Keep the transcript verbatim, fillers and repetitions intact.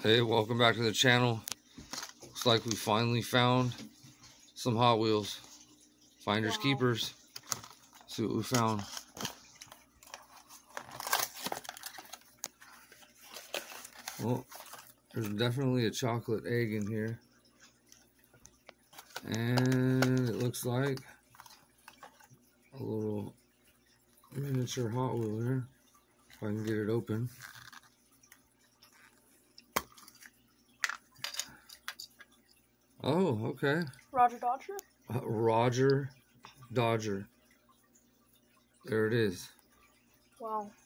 Hey, welcome back to the channel. Looks like we finally found some Hot Wheels. Finders Wow. keepers. See what we found. Well, there's definitely a chocolate egg in here. And it looks like a little miniature Hot Wheel here. If I can get it open. Oh, okay. Roger Dodger? Uh, Roger Dodger. There it is. Wow.